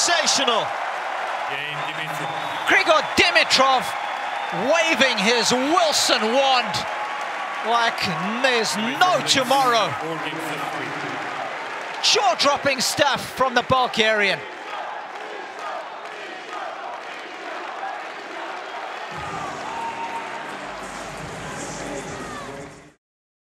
sensational. Grigor Dimitrov waving his Wilson wand like there's no tomorrow. Jaw-dropping stuff from the Bulgarian.